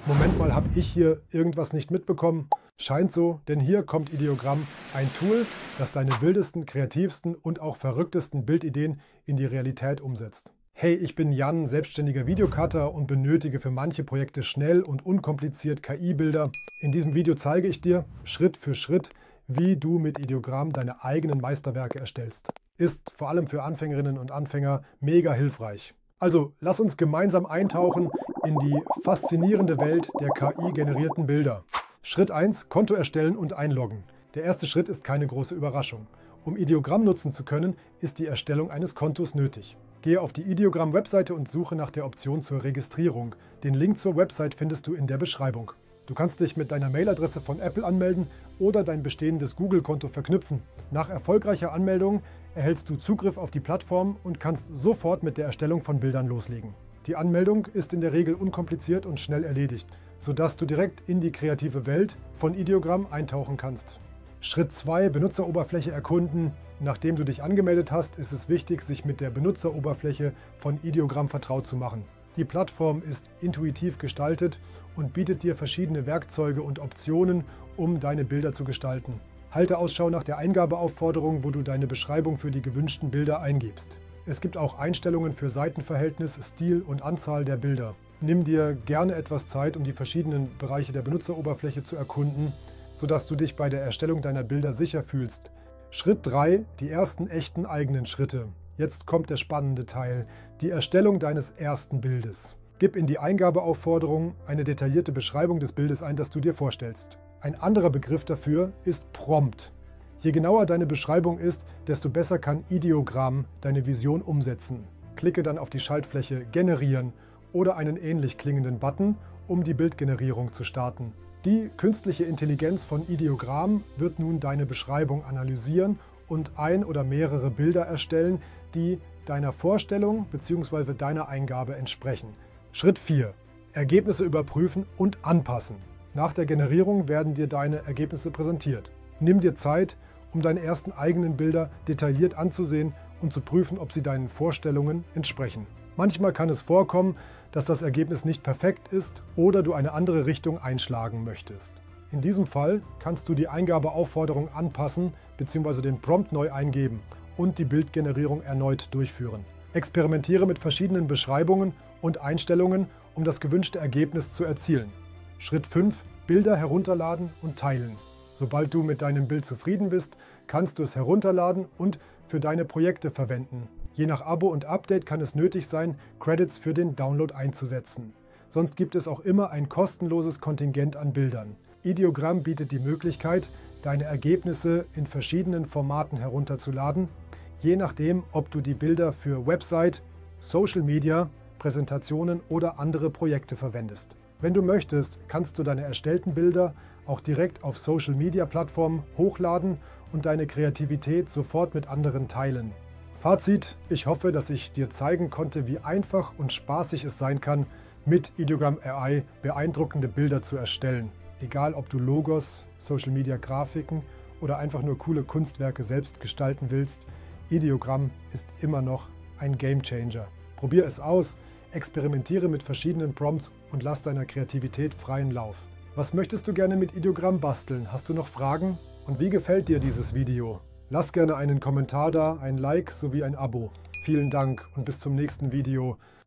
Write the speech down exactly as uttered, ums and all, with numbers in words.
Moment mal, habe ich hier irgendwas nicht mitbekommen? Scheint so, denn hier kommt Ideogramm, ein Tool, das deine wildesten, kreativsten und auch verrücktesten Bildideen in die Realität umsetzt. Hey, ich bin Jan, selbstständiger Videocutter und benötige für manche Projekte schnell und unkompliziert K I-Bilder. In diesem Video zeige ich dir Schritt für Schritt, wie du mit Ideogramm deine eigenen Meisterwerke erstellst. Ist vor allem für Anfängerinnen und Anfänger mega hilfreich. Also lass uns gemeinsam eintauchen in die faszinierende Welt der K I-generierten Bilder. Schritt eins, Konto erstellen und einloggen. Der erste Schritt ist keine große Überraschung. Um Ideogramm nutzen zu können, ist die Erstellung eines Kontos nötig. Gehe auf die Ideogramm-Webseite und suche nach der Option zur Registrierung. Den Link zur Website findest du in der Beschreibung. Du kannst dich mit deiner Mailadresse von Apple anmelden oder dein bestehendes Google-Konto verknüpfen. Nach erfolgreicher Anmeldung erhältst du Zugriff auf die Plattform und kannst sofort mit der Erstellung von Bildern loslegen. Die Anmeldung ist in der Regel unkompliziert und schnell erledigt, sodass du direkt in die kreative Welt von Ideogramm eintauchen kannst. Schritt zwei, Benutzeroberfläche erkunden. Nachdem du dich angemeldet hast, ist es wichtig, sich mit der Benutzeroberfläche von Ideogramm vertraut zu machen. Die Plattform ist intuitiv gestaltet und bietet dir verschiedene Werkzeuge und Optionen, um deine Bilder zu gestalten. Halte Ausschau nach der Eingabeaufforderung, wo du deine Beschreibung für die gewünschten Bilder eingibst. Es gibt auch Einstellungen für Seitenverhältnis, Stil und Anzahl der Bilder. Nimm dir gerne etwas Zeit, um die verschiedenen Bereiche der Benutzeroberfläche zu erkunden, sodass du dich bei der Erstellung deiner Bilder sicher fühlst. Schritt drei, die ersten echten eigenen Schritte. Jetzt kommt der spannende Teil, die Erstellung deines ersten Bildes. Gib in die Eingabeaufforderung eine detaillierte Beschreibung des Bildes ein, das du dir vorstellst. Ein anderer Begriff dafür ist Prompt. Je genauer deine Beschreibung ist, desto besser kann Ideogramm deine Vision umsetzen. Klicke dann auf die Schaltfläche Generieren oder einen ähnlich klingenden Button, um die Bildgenerierung zu starten. Die künstliche Intelligenz von Ideogramm wird nun deine Beschreibung analysieren und ein oder mehrere Bilder erstellen, die deiner Vorstellung bzw. deiner Eingabe entsprechen. Schritt vier. Ergebnisse überprüfen und anpassen. Nach der Generierung werden dir deine Ergebnisse präsentiert. Nimm dir Zeit, um deine ersten eigenen Bilder detailliert anzusehen und zu prüfen, ob sie deinen Vorstellungen entsprechen. Manchmal kann es vorkommen, dass das Ergebnis nicht perfekt ist oder du eine andere Richtung einschlagen möchtest. In diesem Fall kannst du die Eingabeaufforderung anpassen bzw. den Prompt neu eingeben und die Bildgenerierung erneut durchführen. Experimentiere mit verschiedenen Beschreibungen und Einstellungen, um das gewünschte Ergebnis zu erzielen. Schritt fünf. Bilder herunterladen und teilen. Sobald du mit deinem Bild zufrieden bist, kannst du es herunterladen und für deine Projekte verwenden. Je nach Abo und Update kann es nötig sein, Credits für den Download einzusetzen. Sonst gibt es auch immer ein kostenloses Kontingent an Bildern. Ideogramm bietet die Möglichkeit, deine Ergebnisse in verschiedenen Formaten herunterzuladen, je nachdem, ob du die Bilder für Website, Social Media, Präsentationen oder andere Projekte verwendest. Wenn du möchtest, kannst du deine erstellten Bilder auch direkt auf Social Media Plattformen hochladen und deine Kreativität sofort mit anderen teilen. Fazit: Ich hoffe, dass ich dir zeigen konnte, wie einfach und spaßig es sein kann, mit Ideogramm A I beeindruckende Bilder zu erstellen. Egal, ob du Logos, Social Media Grafiken oder einfach nur coole Kunstwerke selbst gestalten willst, Ideogramm ist immer noch ein Gamechanger. Probier es aus, experimentiere mit verschiedenen Prompts und lass deiner Kreativität freien Lauf. Was möchtest du gerne mit Ideogramm basteln? Hast du noch Fragen? Und wie gefällt dir dieses Video? Lass gerne einen Kommentar da, ein Like sowie ein Abo. Vielen Dank und bis zum nächsten Video.